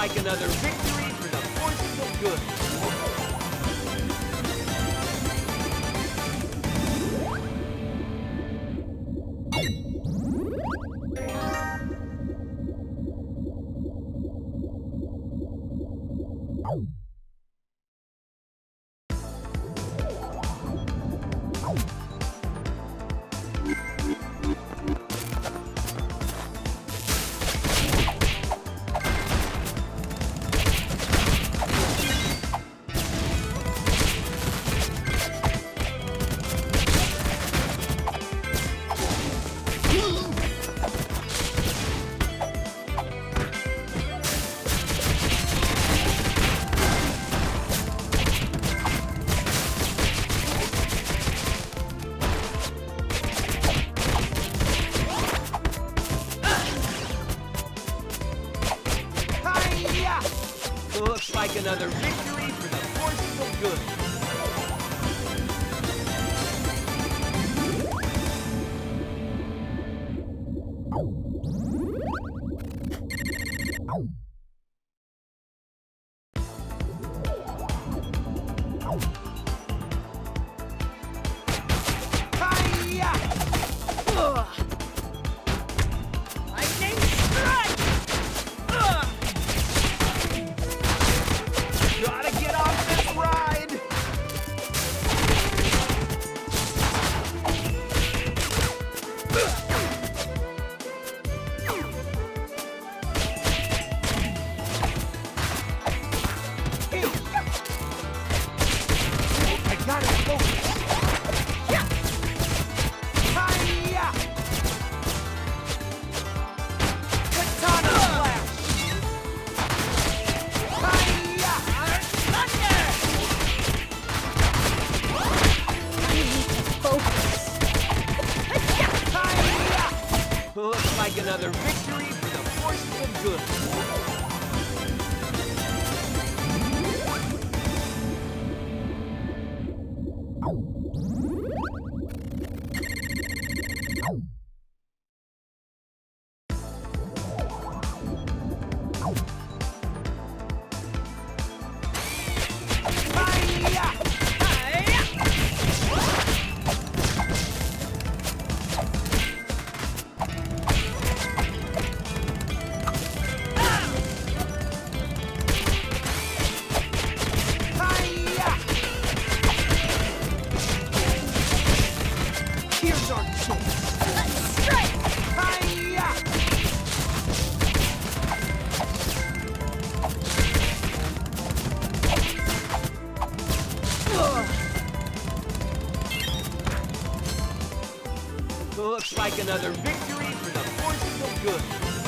like another victory for the forces of good. Looks like another victory for the forces of good. Looks like another victory for the forces of good. Looks like another victory for the forces of good.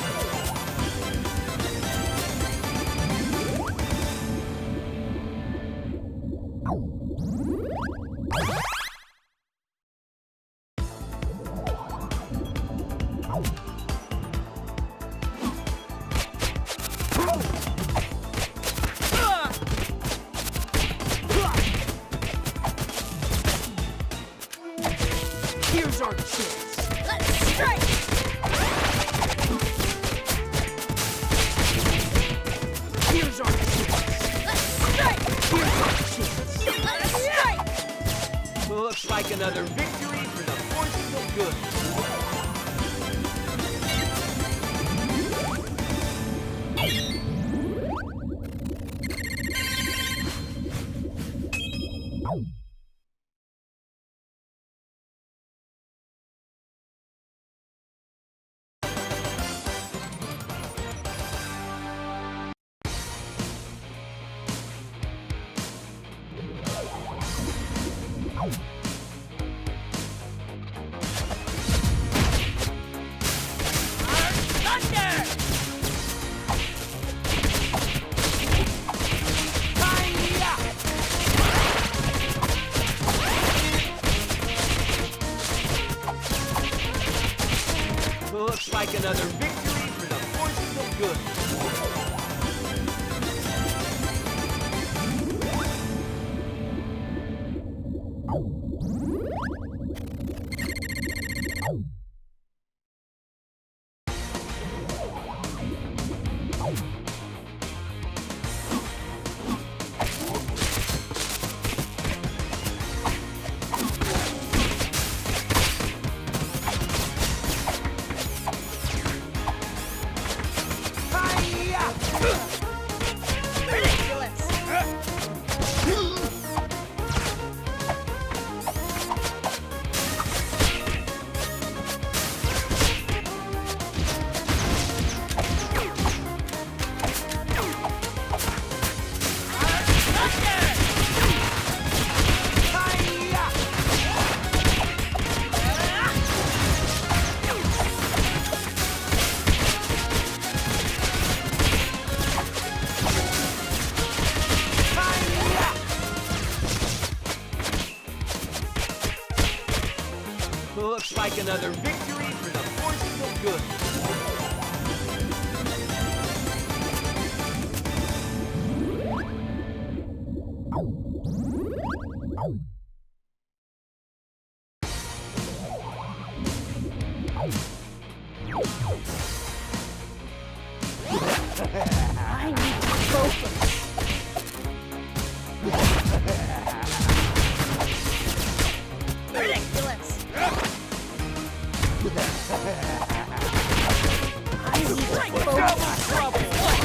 Here's our chance. Let's strike! Here's our chance. Let's strike! Here's our chance. Let's strike! Looks like another victory for the forces of good. Looks like another victory for the forces of good. Ridiculous! Looks like another victory for the forces of good. I need to focus. Ridiculous! I need to focus. Trouble!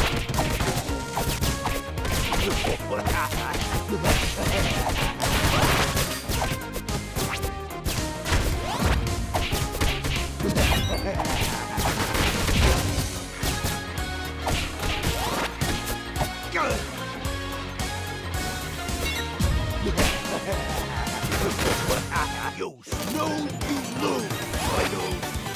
Yo, Snow, you lose, Fido.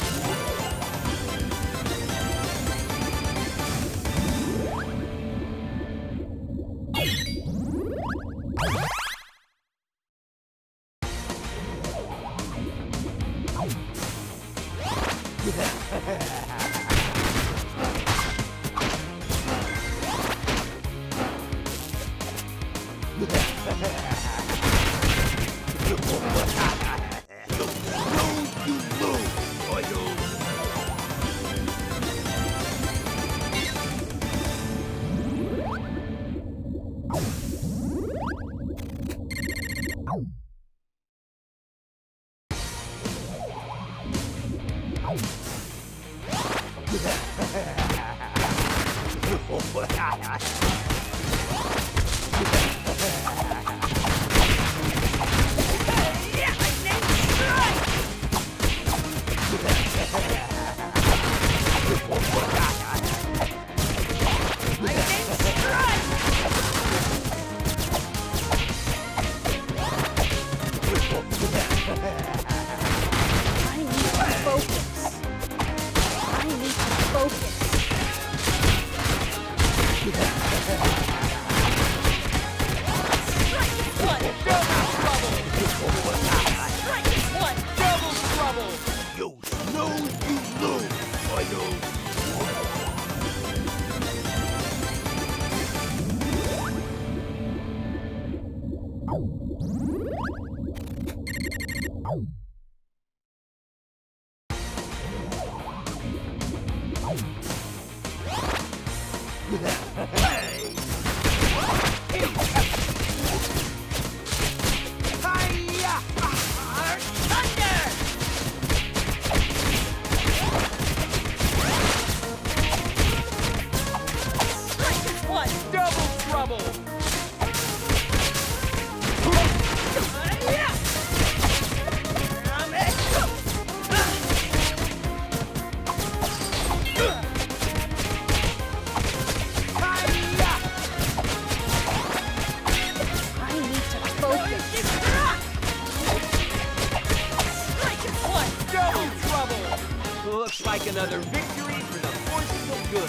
Looks like another victory for the forces of good.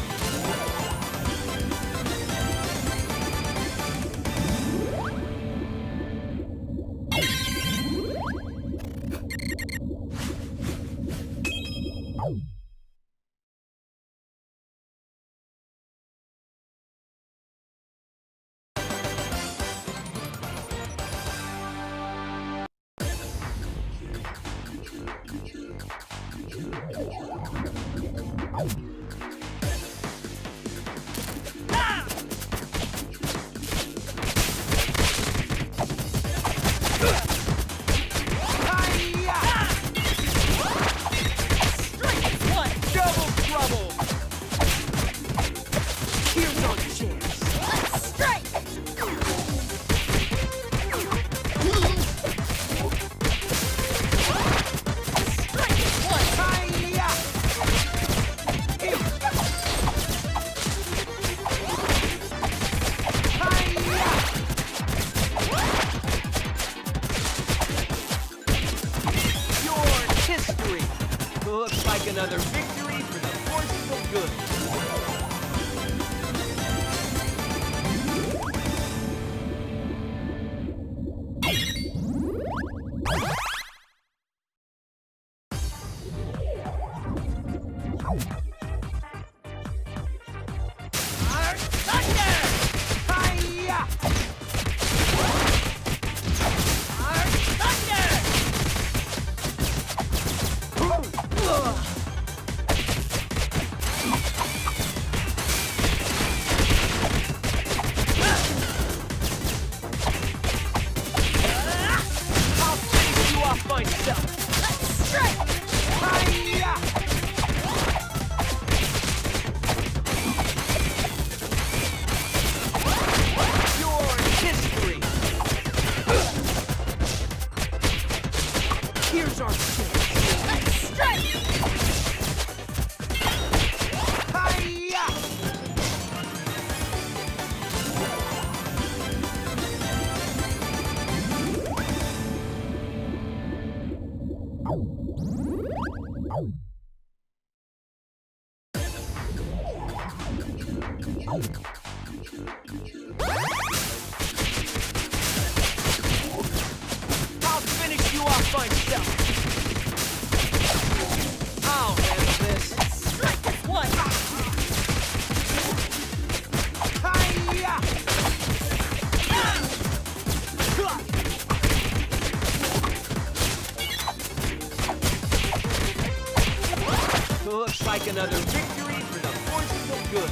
Double trouble! Here's I'll finish you off myself. I'll handle this. Strike as one! Hi-ya! Looks like another victory for the forces of good.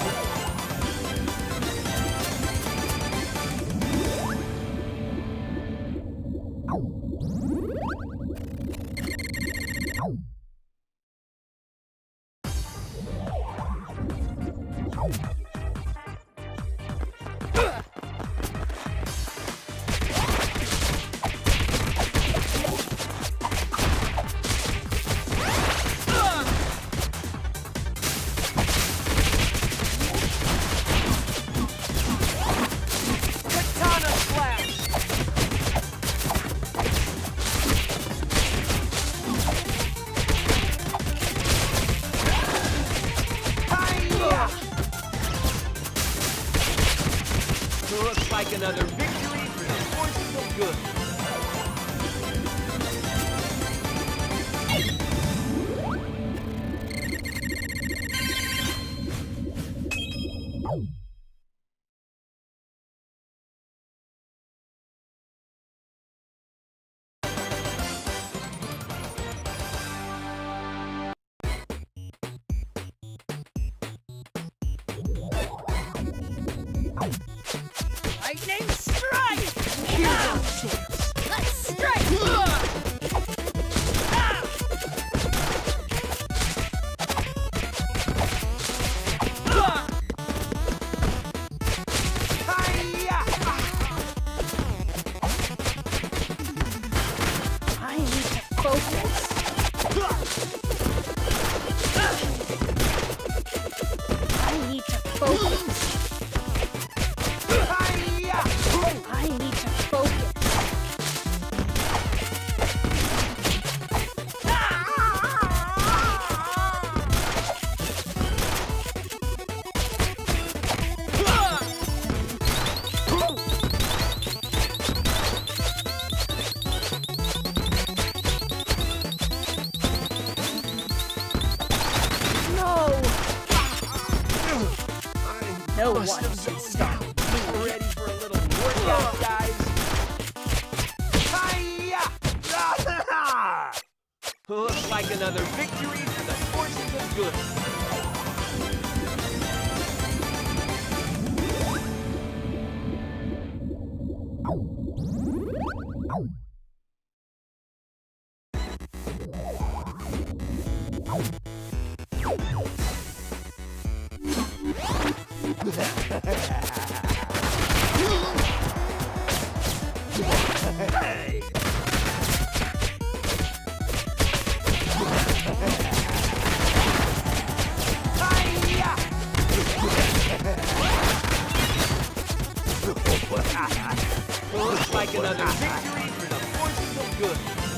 Katana slash! Hi-ya! Looks like another victory for the forces of good. Lightning strike! Here's our chance. Let's strike! Hi-ya! I need to focus. I need to focus. Hi-ya! I need to focus. No! No one can stop me. Ready for a little workout, guys? Hi-ya! Looks like another victory for the forces of good. Hey! Hi-ya! Looks like another victory for the forces of good.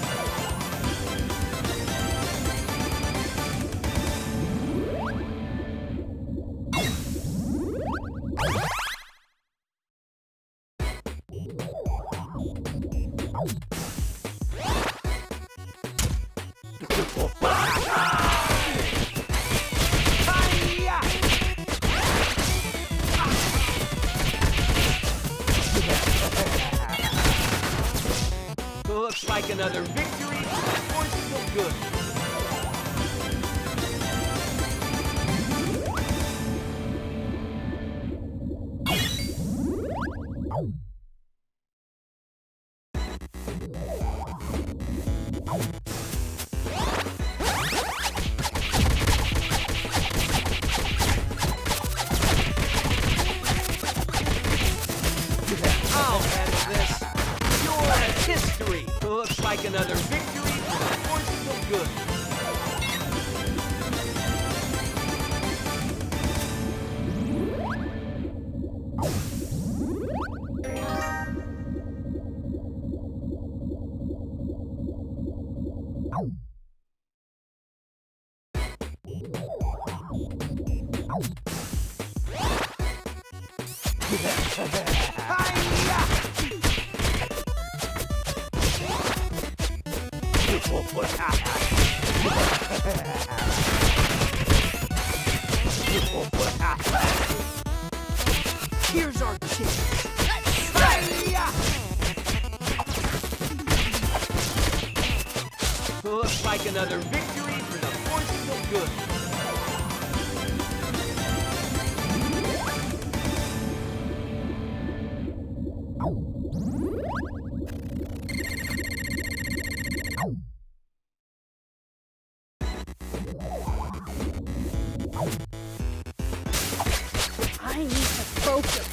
Hi-ya! Looks like another victory for the forces of good. I'll handle this. You're history. Looks like another victory for the forces of good. Here's our chance. Looks like another victory for the forces of good. I need to focus.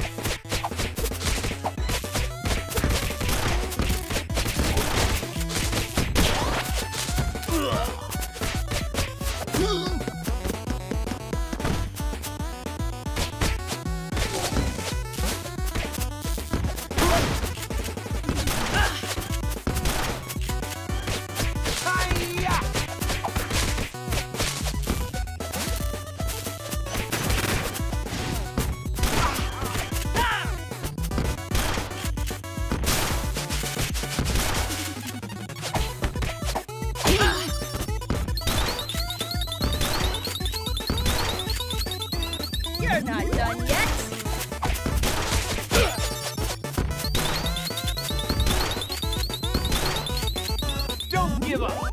You're not done yet. Don't give up.